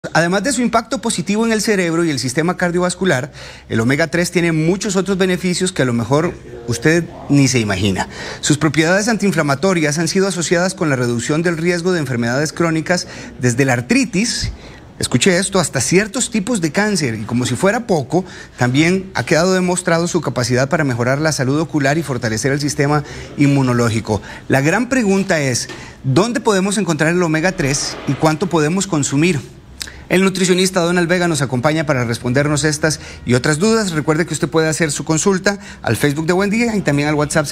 Además de su impacto positivo en el cerebro y el sistema cardiovascular, el omega 3 tiene muchos otros beneficios que a lo mejor usted ni se imagina. Sus propiedades antiinflamatorias han sido asociadas con la reducción del riesgo de enfermedades crónicas desde la artritis, escuche esto, hasta ciertos tipos de cáncer. Y como si fuera poco, también ha quedado demostrado su capacidad para mejorar la salud ocular y fortalecer el sistema inmunológico. La gran pregunta es, ¿dónde podemos encontrar el omega 3 y cuánto podemos consumir? El nutricionista Donald Vega nos acompaña para respondernos estas y otras dudas. Recuerde que usted puede hacer su consulta al Facebook de Buen Día y también al WhatsApp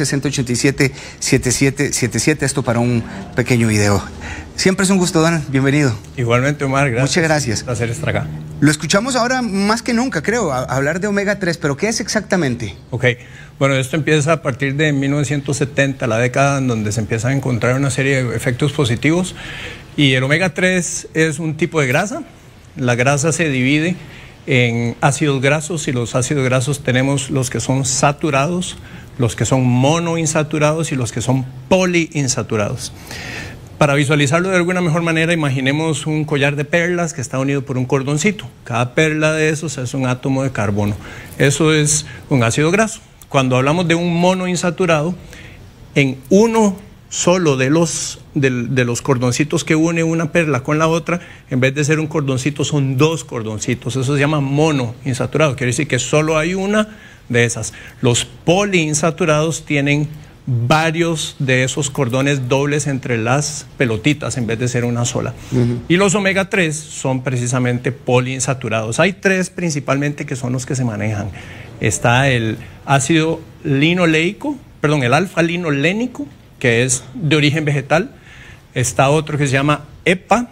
6087-7777, esto para un pequeño video. Siempre es un gusto, Donald, bienvenido. Igualmente, Omar, gracias. Muchas gracias. Un placer estar acá. Lo escuchamos ahora más que nunca, creo, hablar de omega 3, pero ¿qué es exactamente? Ok, bueno, esto empieza a partir de 1970, la década en donde se empieza a encontrar una serie de efectos positivos, y el omega 3 es un tipo de grasa. La grasa se divide en ácidos grasos, y los ácidos grasos tenemos los que son saturados, los que son monoinsaturados y los que son poliinsaturados. Para visualizarlo de alguna mejor manera, imaginemos un collar de perlas que está unido por un cordoncito. Cada perla de esos es un átomo de carbono. Eso es un ácido graso. Cuando hablamos de un monoinsaturado, en uno solo de los cordoncitos que une una perla con la otra, en vez de ser un cordoncito, son dos cordoncitos. Eso se llama monoinsaturado. Quiere decir que solo hay una de esas. Los poliinsaturados tienen varios de esos cordones dobles entre las pelotitas en vez de ser una sola. Y los omega 3 son precisamente poliinsaturados. Hay tres principalmente que son los que se manejan. Está el ácido linoleico, perdón, el alfa-linolénico, que es de origen vegetal. Está otro que se llama EPA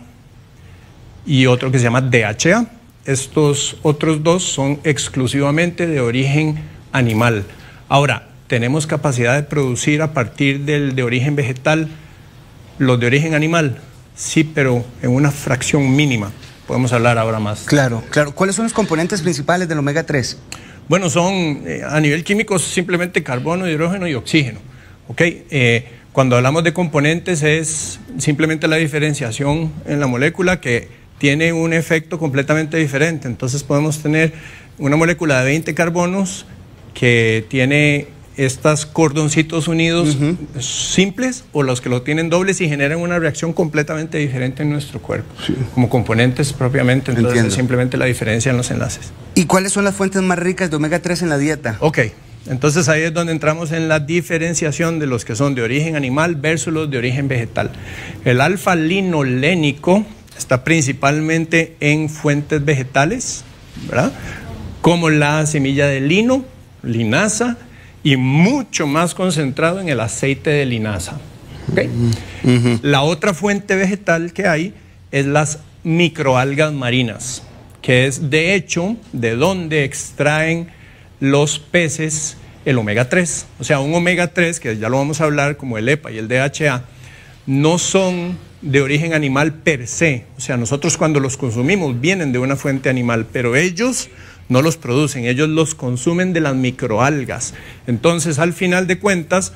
y otro que se llama DHA. Estos otros dos son exclusivamente de origen animal. Ahora, ¿tenemos capacidad de producir a partir del de origen vegetal los de origen animal? Sí, pero en una fracción mínima. Podemos hablar ahora más. Claro, claro. ¿Cuáles son los componentes principales del omega 3? Bueno, son a nivel químico simplemente carbono, hidrógeno y oxígeno. ¿Okay? Cuando hablamos de componentes es simplemente la diferenciación en la molécula que tiene un efecto completamente diferente. Entonces podemos tener una molécula de 20 carbonos que tiene estos cordoncitos unidos simples, o los que lo tienen dobles y generan una reacción completamente diferente en nuestro cuerpo, como componentes propiamente. Entonces es simplemente la diferencia en los enlaces. ¿Y cuáles son las fuentes más ricas de omega 3 en la dieta? Ok, entonces ahí es donde entramos en la diferenciación de los que son de origen animal versus los de origen vegetal. El alfa-linolénico está principalmente en fuentes vegetales, ¿verdad? Como la semilla de lino, linaza, y mucho más concentrado en el aceite de linaza. ¿Okay? La otra fuente vegetal que hay es las microalgas marinas, que es de hecho de donde extraen los peces el omega 3. O sea, un omega 3, que ya lo vamos a hablar, como el EPA y el DHA, no son de origen animal per se. O sea, nosotros cuando los consumimos vienen de una fuente animal, pero ellos no los producen, ellos los consumen de las microalgas. Entonces, al final de cuentas,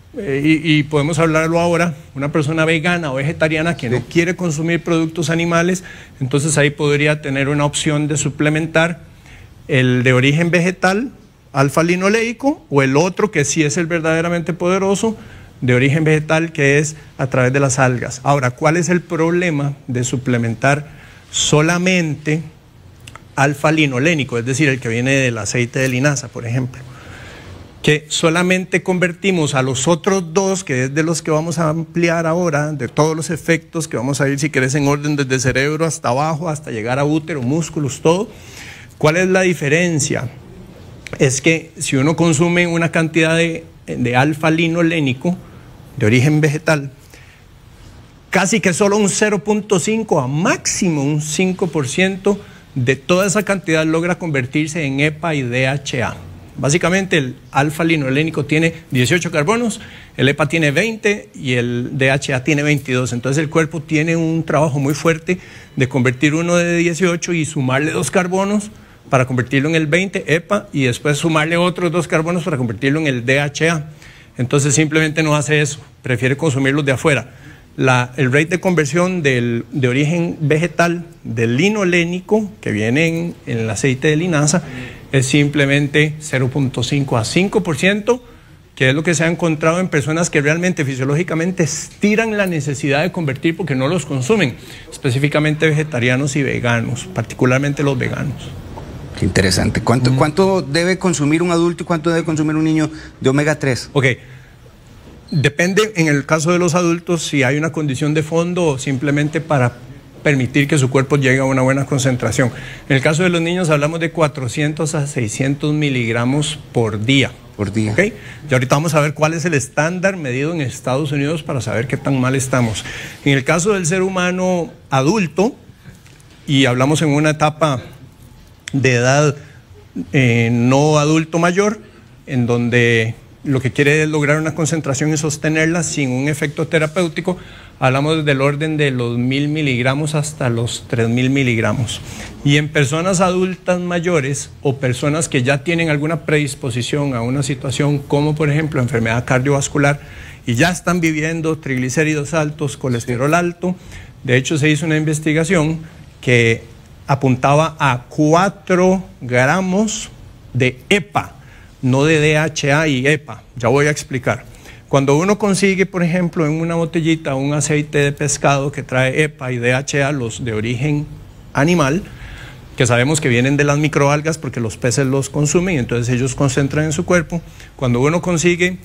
y podemos hablarlo ahora, una persona vegana o vegetariana que no quiere consumir productos animales, entonces ahí podría tener una opción de suplementar el de origen vegetal, alfa-linoleico, o el otro que sí es el verdaderamente poderoso, de origen vegetal, que es a través de las algas. Ahora, ¿cuál es el problema de suplementar solamente alfa-linolénico, es decir, el que viene del aceite de linaza, por ejemplo? Que solamente convertimos a los otros dos, que es de los que vamos a ampliar ahora, de todos los efectos que vamos a ir, si querés, en orden desde cerebro hasta abajo, hasta llegar a útero, músculos, todo. ¿Cuál es la diferencia? Es que si uno consume una cantidad de alfa-linolénico de origen vegetal, casi que solo un 0.5 a máximo un 5% de toda esa cantidad logra convertirse en EPA y DHA. Básicamente el alfa-linolénico tiene 18 carbonos, el EPA tiene 20 y el DHA tiene 22. Entonces el cuerpo tiene un trabajo muy fuerte de convertir uno de 18 y sumarle 2 carbonos para convertirlo en el 20 EPA, y después sumarle otros 2 carbonos para convertirlo en el DHA. Entonces simplemente no hace eso, prefiere consumirlos de afuera. el rate de conversión de origen vegetal del linolénico que viene en el aceite de linaza es simplemente 0.5 a 5%, que es lo que se ha encontrado en personas que realmente fisiológicamente estiran la necesidad de convertir porque no los consumen, específicamente vegetarianos y veganos, particularmente los veganos. Qué interesante. ¿Cuánto debe consumir un adulto y cuánto debe consumir un niño de omega 3? Ok. Depende, en el caso de los adultos, si hay una condición de fondo o simplemente para permitir que su cuerpo llegue a una buena concentración. En el caso de los niños hablamos de 400 a 600 miligramos por día. Por día. ¿Okay? Y ahorita vamos a ver cuál es el estándar medido en Estados Unidos para saber qué tan mal estamos. En el caso del ser humano adulto, y hablamos en una etapa de edad no adulto mayor, en donde lo que quiere es lograr una concentración y sostenerla sin un efecto terapéutico, hablamos del orden de los 1000 miligramos hasta los 3000 miligramos. Y en personas adultas mayores o personas que ya tienen alguna predisposición a una situación como por ejemplo enfermedad cardiovascular y ya están viviendo triglicéridos altos, colesterol alto, de hecho se hizo una investigación que apuntaba a 4 gramos de EPA, no de DHA y EPA, ya voy a explicar. Cuando uno consigue, por ejemplo, en una botellita un aceite de pescado que trae EPA y DHA, los de origen animal, que sabemos que vienen de las microalgas porque los peces los consumen y entonces ellos concentran en su cuerpo, cuando uno consigue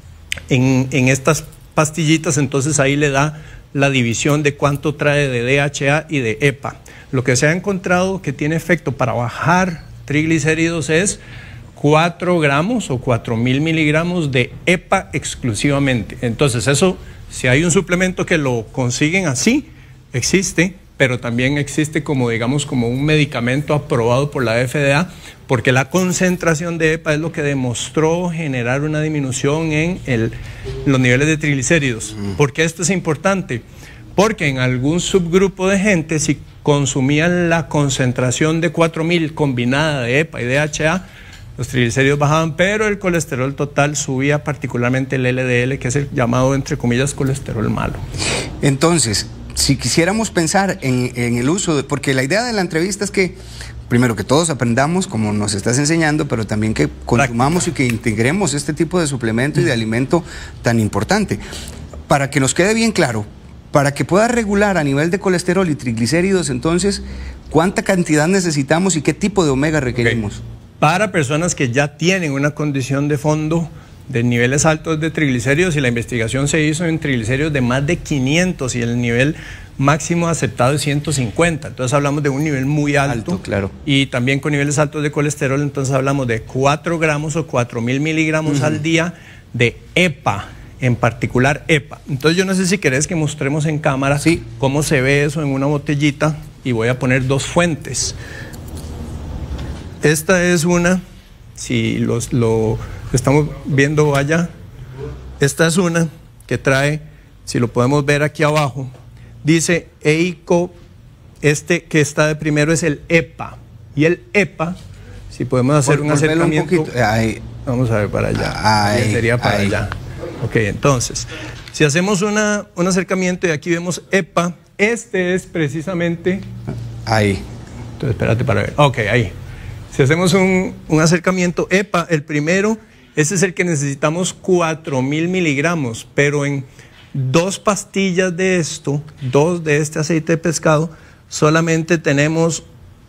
en estas pastillitas, entonces ahí le da la división de cuánto trae de DHA y de EPA. Lo que se ha encontrado que tiene efecto para bajar triglicéridos es 4 gramos o 4000 miligramos de EPA exclusivamente. Entonces eso, si hay un suplemento que lo consiguen así, existe, pero también existe como digamos como un medicamento aprobado por la FDA, porque la concentración de EPA es lo que demostró generar una disminución en los niveles de triglicéridos. ¿Por qué esto es importante? Porque en algún subgrupo de gente, si consumían la concentración de 4000 combinada de EPA y DHA, los triglicéridos bajaban, pero el colesterol total subía, particularmente el LDL, que es el llamado, entre comillas, colesterol malo. Entonces, si quisiéramos pensar en el uso, porque la idea de la entrevista es que, primero que todos aprendamos como nos estás enseñando, pero también que consumamos y que integremos este tipo de suplemento y de alimento tan importante. Para que nos quede bien claro, para que pueda regular a nivel de colesterol y triglicéridos, entonces, ¿cuánta cantidad necesitamos y qué tipo de omega requerimos? Okay. Para personas que ya tienen una condición de fondo de niveles altos de triglicéridos, y la investigación se hizo en triglicéridos de más de 500 y el nivel máximo aceptado es 150, entonces hablamos de un nivel muy alto, claro. Y también con niveles altos de colesterol, entonces hablamos de 4 gramos o 4000 miligramos al día de EPA, en particular EPA. Entonces yo no sé si querés que mostremos en cámara cómo se ve eso en una botellita, y voy a poner 2 fuentes. Esta es una, si lo estamos viendo allá, esta es una que trae, si lo podemos ver aquí abajo, dice EICO, este que está de primero es el EPA, y el EPA, si podemos hacer un acercamiento, vamos a ver para allá, sería para allá. Ok, entonces, si hacemos un acercamiento y aquí vemos EPA, este es precisamente, ahí. Entonces espérate para ver, ok, ahí. Si hacemos un acercamiento, EPA, el primero, ese es el que necesitamos 4000 miligramos, pero en 2 pastillas de esto, 2 de este aceite de pescado, solamente tenemos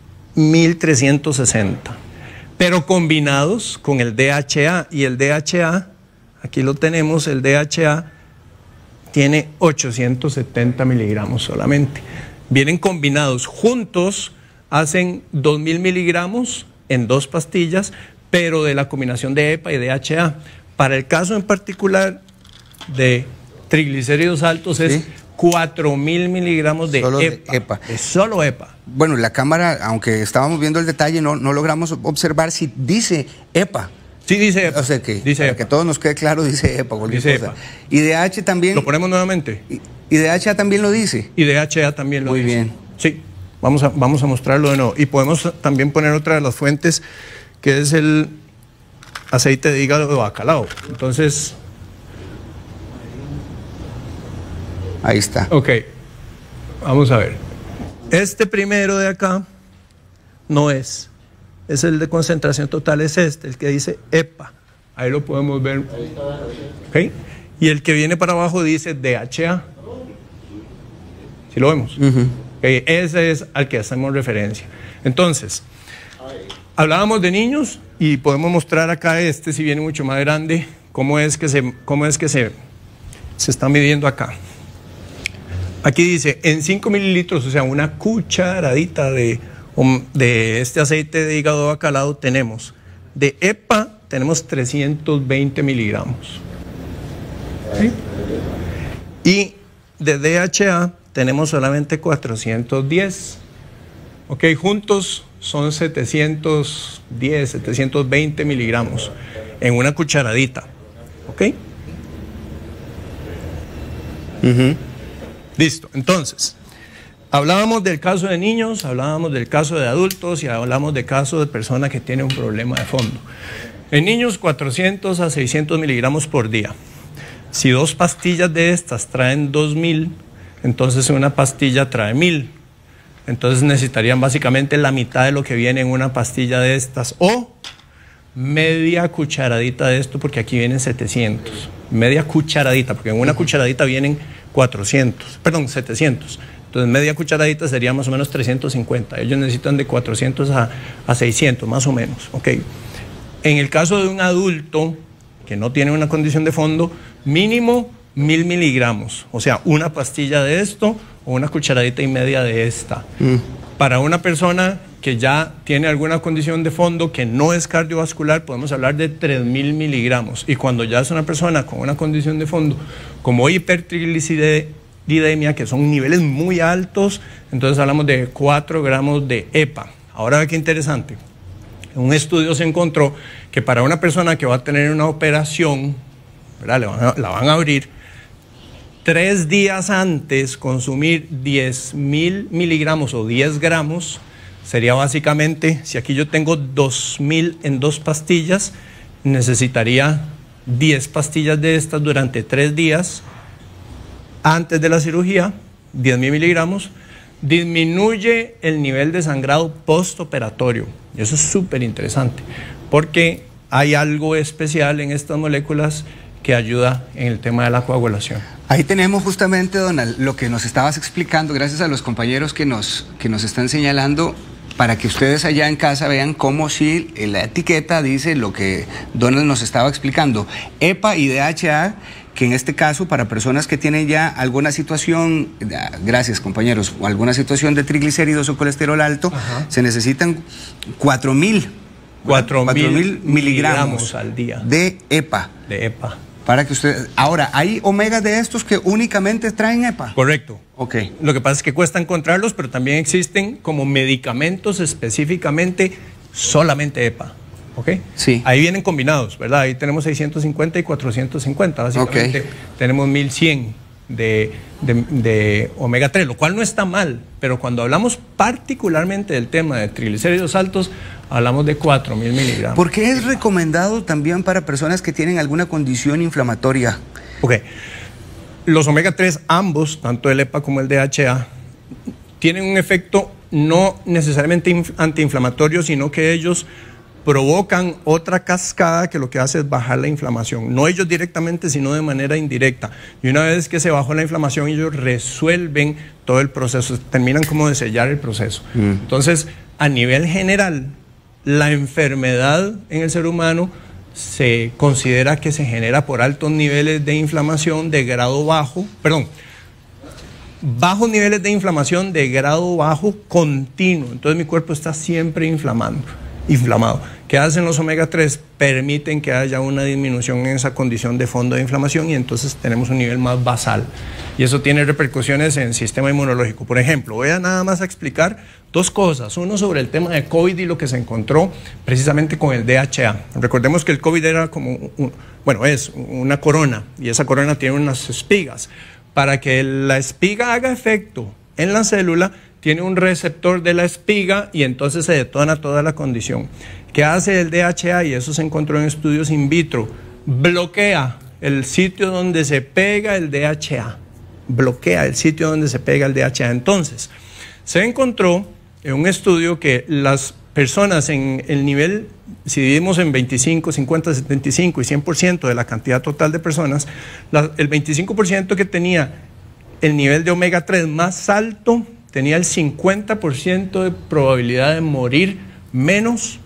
1360. Pero combinados con el DHA, y el DHA, aquí lo tenemos, el DHA tiene 870 miligramos solamente. Vienen combinados juntos, hacen 2000 miligramos en 2 pastillas, pero de la combinación de EPA y DHA. Para el caso en particular de triglicéridos altos es 4000 miligramos de EPA. Es solo EPA. Bueno, la cámara, aunque estábamos viendo el detalle, no logramos observar si dice EPA. Sí, dice EPA. O sea que, dice para EPA. que todos nos quede claro, dice EPA. Dice EPA. ¿Y DHA también? ¿Lo ponemos nuevamente? ¿Y DHA también lo dice? Y DHA también lo dice. Muy bien. Sí, vamos a mostrarlo de nuevo. Y podemos también poner otra de las fuentes, que es el aceite de hígado de bacalao. Entonces, Ahí está. Ok, vamos a ver. Este primero de acá no es el de concentración total, es el que dice EPA. Ahí lo podemos ver. Okay. Y el que viene para abajo dice DHA. ¿Sí lo vemos? Okay. Ese es al que hacemos referencia. Entonces, hablábamos de niños y podemos mostrar acá si viene mucho más grande, cómo es que se está midiendo acá. Aquí dice, en 5 mililitros, o sea, una cucharadita de este aceite de hígado bacalao tenemos. De EPA tenemos 320 miligramos. ¿Sí? Y de DHA tenemos solamente 410. Ok, juntos son 710, 720 miligramos en una cucharadita. Ok. Listo, entonces, hablábamos del caso de niños, hablábamos del caso de adultos y hablamos del caso de personas que tienen un problema de fondo. En niños, 400 a 600 miligramos por día. Si 2 pastillas de estas traen 2000, entonces una pastilla trae 1000. Entonces necesitarían básicamente la mitad de lo que viene en una pastilla de estas o media cucharadita de esto, porque aquí vienen 700. Media cucharadita, porque en una cucharadita vienen 700. Entonces media cucharadita sería más o menos 350. Ellos necesitan de 400 a 600 más o menos. Okay. En el caso de un adulto que no tiene una condición de fondo, mínimo 1000 miligramos, o sea, una pastilla de esto o una cucharadita y media de esta. Para una persona que ya tiene alguna condición de fondo que no es cardiovascular, podemos hablar de 3000 miligramos. Y cuando ya es una persona con una condición de fondo como hipertrigliceridemia, que son niveles muy altos, entonces hablamos de 4 gramos de EPA. Ahora, qué interesante. En un estudio se encontró que para una persona que va a tener una operación, ¿verdad? La van a abrir, 3 días antes consumir 10.000 miligramos o 10 gramos, sería básicamente, si aquí yo tengo 2000 en 2 pastillas, necesitaría 10 pastillas de estas durante 3 días antes de la cirugía, 10.000 miligramos, disminuye el nivel de sangrado postoperatorio. Y eso es súper interesante, porque hay algo especial en estas moléculas que ayuda en el tema de la coagulación. Ahí tenemos justamente, Donald, lo que nos estabas explicando, gracias a los compañeros que nos están señalando, para que ustedes allá en casa vean cómo si la etiqueta dice lo que Donald nos estaba explicando. EPA y DHA, que en este caso para personas que tienen ya alguna situación, gracias compañeros, alguna situación de triglicéridos o colesterol alto, se necesitan 4.000 miligramos al día de EPA. De EPA. Para que usted... Ahora, ¿hay omegas de estos que únicamente traen EPA? Correcto. Ok. Lo que pasa es que cuesta encontrarlos, pero también existen como medicamentos específicamente solamente EPA. ¿Ok? Sí. Ahí vienen combinados, ¿verdad? Ahí tenemos 650 y 450. Básicamente tenemos 1100 de omega 3, lo cual no está mal, pero cuando hablamos particularmente del tema de triglicéridos altos, hablamos de 4000 miligramos. ¿Por qué es recomendado también para personas que tienen alguna condición inflamatoria? Ok. Los omega 3, ambos, tanto el EPA como el DHA, tienen un efecto no necesariamente antiinflamatorio, sino que ellos provocan otra cascada que lo que hace es bajar la inflamación. No ellos directamente, sino de manera indirecta. Y una vez que se bajó la inflamación, ellos resuelven todo el proceso, terminan como de sellar el proceso. Entonces, a nivel general, la enfermedad en el ser humano se considera que se genera por altos niveles de inflamación de grado bajo, bajos niveles de inflamación de grado bajo continuo. Entonces mi cuerpo está siempre inflamado. ¿Qué hacen los omega 3? Permiten que haya una disminución en esa condición de fondo de inflamación y entonces tenemos un nivel más basal. Y eso tiene repercusiones en el sistema inmunológico. Por ejemplo, voy a nada más a explicar 2 cosas. Uno sobre el tema de COVID y lo que se encontró precisamente con el DHA. Recordemos que el COVID era como, es una corona y esa corona tiene unas espigas. Para que la espiga haga efecto en la célula, tiene un receptor de la espiga y entonces se detona toda la condición. ¿Qué hace el DHA? Y eso se encontró en estudios in vitro. Bloquea el sitio donde se pega el DHA. bloquea el sitio donde se pega el DHA. Entonces, se encontró en un estudio que las personas en el nivel, si dividimos en 25, 50, 75 y 100% de la cantidad total de personas, el 25% que tenía el nivel de omega 3 más alto tenía el 50% de probabilidad de morir menos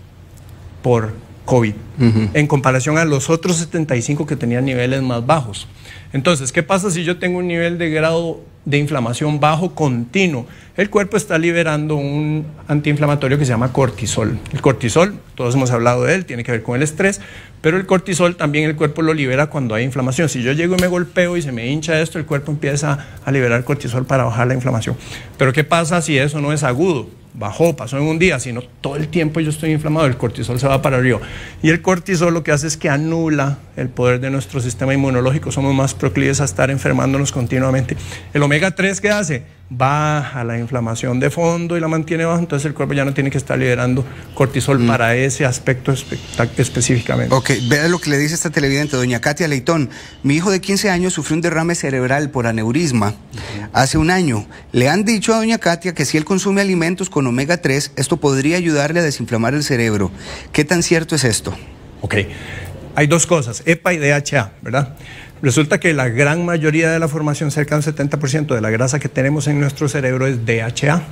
por COVID, en comparación a los otros 75 que tenían niveles más bajos. Entonces, ¿qué pasa si yo tengo un nivel de grado de inflamación bajo continuo? El cuerpo está liberando un antiinflamatorio que se llama cortisol. El cortisol, todos hemos hablado de él, tiene que ver con el estrés, pero el cortisol también el cuerpo lo libera cuando hay inflamación. Si yo llego y me golpeo y se me hincha esto, el cuerpo empieza a liberar cortisol para bajar la inflamación. Pero ¿qué pasa si eso no es agudo? Bajó, pasó en un día, sino todo el tiempo yo estoy inflamado, el cortisol se va para arriba. Y el cortisol lo que hace es que anula el poder de nuestro sistema inmunológico, somos más proclives a estar enfermándonos continuamente. El omega 3, ¿qué hace? Baja la inflamación de fondo y la mantiene baja, entonces el cuerpo ya no tiene que estar liberando cortisol para ese aspecto específicamente. Ok, vea lo que le dice esta televidente, doña Katia Leitón. Mi hijo de 15 años sufrió un derrame cerebral por aneurisma hace un año. Le han dicho a doña Katia que si él consume alimentos con omega 3, esto podría ayudarle a desinflamar el cerebro. ¿Qué tan cierto es esto? Ok, hay dos cosas, EPA y DHA, ¿verdad? Resulta que la gran mayoría de la formación, cerca del 70% de la grasa que tenemos en nuestro cerebro es DHA.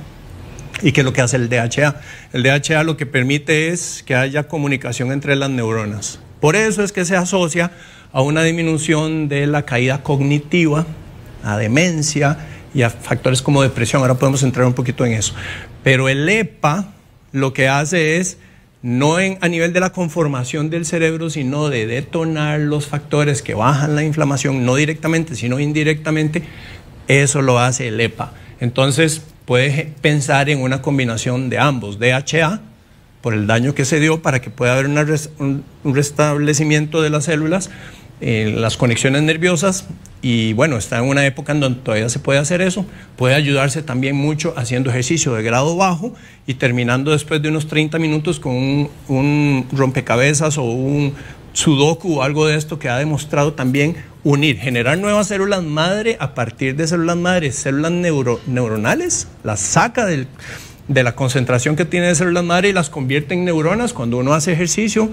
¿Y qué es lo que hace el DHA? El DHA lo que permite es que haya comunicación entre las neuronas. Por eso es que se asocia a una disminución de la caída cognitiva, a demencia y a factores como depresión. Ahora podemos entrar un poquito en eso. Pero el EPA lo que hace es, no a nivel de la conformación del cerebro, sino de detonar los factores que bajan la inflamación, no directamente, sino indirectamente, eso lo hace el EPA. Entonces, puedes pensar en una combinación de ambos, DHA, por el daño que se dio, para que pueda haber un restablecimiento de las células, las conexiones nerviosas, y bueno, está en una época en donde todavía se puede hacer eso. Puede ayudarse también mucho haciendo ejercicio de grado bajo y terminando después de unos 30 minutos con un rompecabezas o un sudoku o algo de esto que ha demostrado también generar nuevas células madre a partir de células madres, células neuronales, las saca de la concentración que tiene de células madre y las convierte en neuronas. Cuando uno hace ejercicio,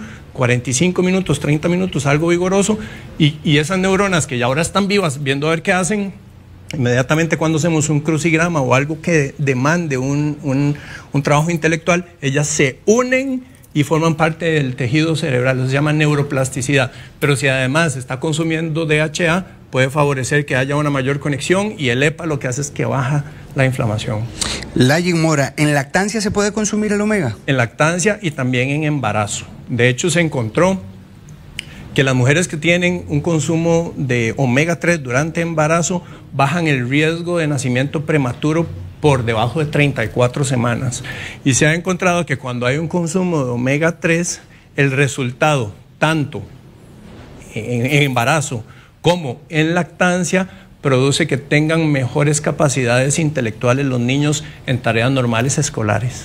45 minutos, 30 minutos, algo vigoroso, y esas neuronas que ya ahora están vivas, viendo a ver qué hacen, inmediatamente cuando hacemos un crucigrama o algo que demande un trabajo intelectual, ellas se unen y forman parte del tejido cerebral. Eso se llama neuroplasticidad. Pero si además está consumiendo DHA, puede favorecer que haya una mayor conexión, y el EPA lo que hace es que baja la inflamación. Layin Mora, ¿en lactancia se puede consumir el omega? En lactancia y también en embarazo. De hecho, se encontró que las mujeres que tienen un consumo de omega 3 durante embarazo bajan el riesgo de nacimiento prematuro por debajo de 34 semanas. Y se ha encontrado que cuando hay un consumo de omega 3, el resultado, tanto en embarazo como en lactancia, produce que tengan mejores capacidades intelectuales los niños en tareas normales escolares.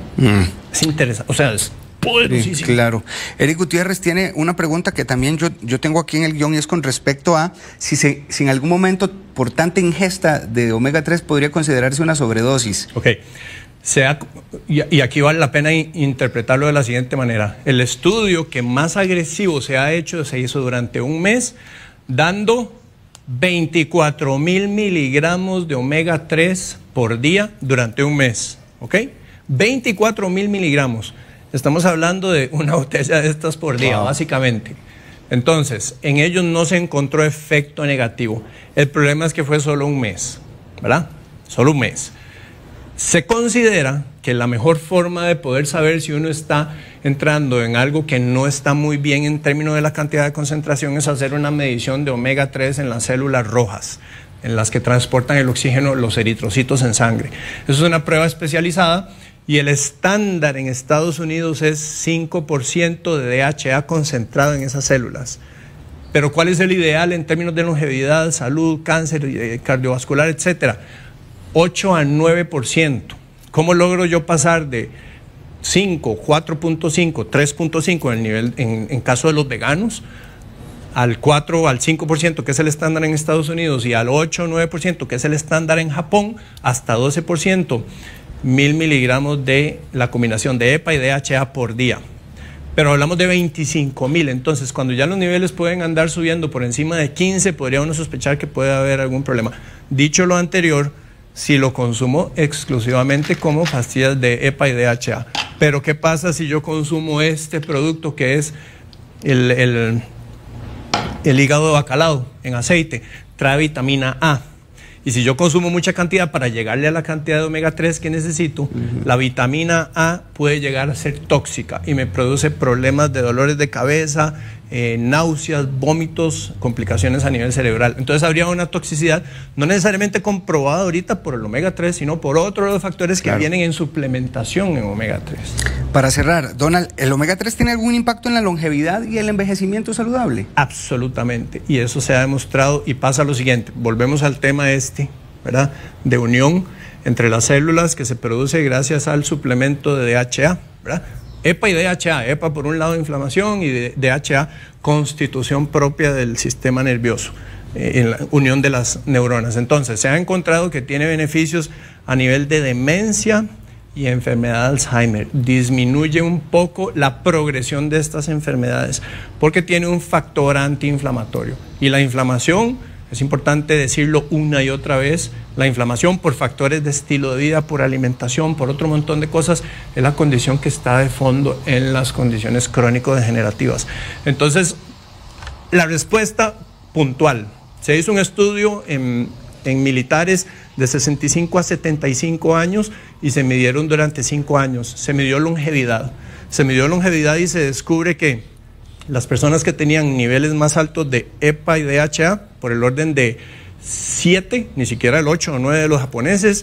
Es interesante, o sea, es poderosísimo. Sí, claro. Eric Gutiérrez tiene una pregunta que también yo tengo aquí en el guión, y es con respecto a si en algún momento por tanta ingesta de omega 3 podría considerarse una sobredosis. Ok. Y aquí vale la pena interpretarlo de la siguiente manera. El estudio que más agresivo se ha hecho se hizo durante un mes, dando 24,000 miligramos de omega 3 por día durante un mes, ¿ok? 24,000 miligramos. Estamos hablando de una botella de estas por día, básicamente. Entonces, en ellos no se encontró efecto negativo. El problema es que fue solo un mes, ¿verdad? Solo un mes. Se considera que la mejor forma de poder saber si uno está entrando en algo que no está muy bien en términos de la cantidad de concentración es hacer una medición de omega 3 en las células rojas, en las que transportan el oxígeno, los eritrocitos en sangre. Eso es una prueba especializada, y el estándar en Estados Unidos es 5% de DHA concentrado en esas células. Pero ¿cuál es el ideal en términos de longevidad, salud, cáncer cardiovascular, etcétera? 8 a 9%. ¿Cómo logro yo pasar de 5, 4.5, 3.5 en caso de los veganos, al 4 o al 5%, que es el estándar en Estados Unidos, y al 8 o 9%, que es el estándar en Japón, hasta 12%, 1000 miligramos de la combinación de EPA y DHA por día. Pero hablamos de 25,000, entonces cuando ya los niveles pueden andar subiendo por encima de 15, podría uno sospechar que puede haber algún problema. Dicho lo anterior, si lo consumo exclusivamente como pastillas de EPA y DHA. Pero ¿qué pasa si yo consumo este producto que es el hígado de bacalao en aceite? Trae vitamina A. Y si yo consumo mucha cantidad para llegarle a la cantidad de omega 3 que necesito, la vitamina A puede llegar a ser tóxica y me produce problemas de dolores de cabeza, náuseas, vómitos, complicaciones a nivel cerebral. Entonces habría una toxicidad no necesariamente comprobada ahorita por el omega 3, sino por otros de los factores que vienen en suplementación en omega 3. Para cerrar, Donald, ¿el omega 3 tiene algún impacto en la longevidad y el envejecimiento saludable? Absolutamente, y eso se ha demostrado, y pasa lo siguiente, volvemos al tema ¿verdad?, de unión entre las células que se produce gracias al suplemento de DHA, ¿verdad? EPA y DHA, EPA por un lado inflamación y DHA constitución propia del sistema nervioso, en la unión de las neuronas. Entonces se ha encontrado que tiene beneficios a nivel de demencia y enfermedad de Alzheimer. Disminuye un poco la progresión de estas enfermedades porque tiene un factor antiinflamatorio. Y la inflamación, es importante decirlo una y otra vez, la inflamación por factores de estilo de vida, por alimentación, por otro montón de cosas, es la condición que está de fondo en las condiciones crónico-degenerativas. Entonces, la respuesta puntual. Se hizo un estudio en militares de 65 a 75 años y se midieron durante 5 años. Se midió longevidad. Se midió longevidad y se descubre que las personas que tenían niveles más altos de EPA y DHA, por el orden de 7, ni siquiera el 8 o 9 de los japoneses,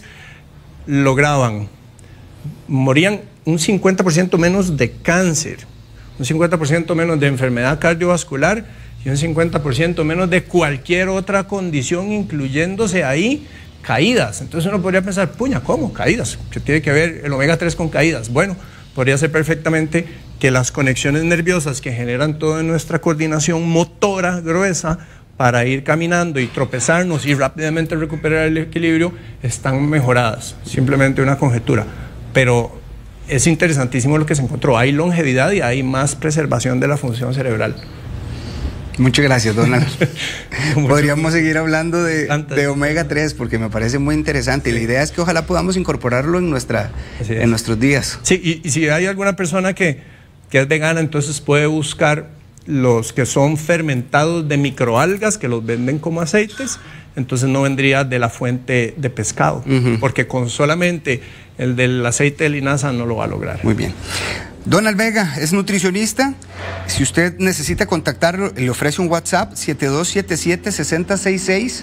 morían un 50% menos de cáncer, un 50% menos de enfermedad cardiovascular y un 50% menos de cualquier otra condición, incluyéndose ahí caídas. Entonces uno podría pensar, puña, ¿cómo? Caídas. ¿Qué tiene que ver el omega 3 con caídas? Bueno, podría ser perfectamente que las conexiones nerviosas que generan toda nuestra coordinación motora gruesa para ir caminando y tropezarnos y rápidamente recuperar el equilibrio están mejoradas. Simplemente una conjetura. Pero es interesantísimo lo que se encontró. Hay longevidad y hay más preservación de la función cerebral. Muchas gracias, Donald. Podríamos seguir hablando de omega 3 porque me parece muy interesante. Sí. Y la idea es que ojalá podamos incorporarlo en nuestros días. Sí, y si hay alguna persona que es vegana, entonces puede buscar los que son fermentados de microalgas, que los venden como aceites, entonces no vendría de la fuente de pescado, porque con solamente el del aceite de linaza no lo va a lograr. Muy bien. Donald Vega es nutricionista. Si usted necesita contactarlo, le ofrece un WhatsApp 7277-6066,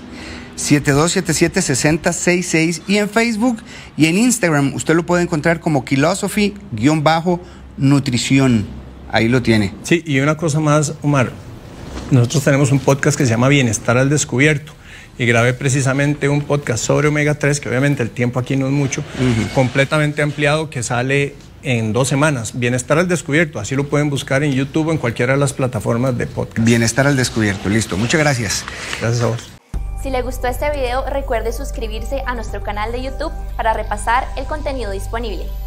7277-6066, y en Facebook y en Instagram usted lo puede encontrar como Philosophy_nutrición. Ahí lo tiene. Sí, y una cosa más, Omar, nosotros tenemos un podcast que se llama Bienestar al Descubierto. Y grabé precisamente un podcast sobre omega 3, que obviamente el tiempo aquí no es mucho, completamente ampliado, que sale en 2 semanas. Bienestar al Descubierto, así lo pueden buscar en YouTube o en cualquiera de las plataformas de podcast. Bienestar al Descubierto, listo. Muchas gracias. Gracias a vos. Si le gustó este video, recuerde suscribirse a nuestro canal de YouTube para repasar el contenido disponible.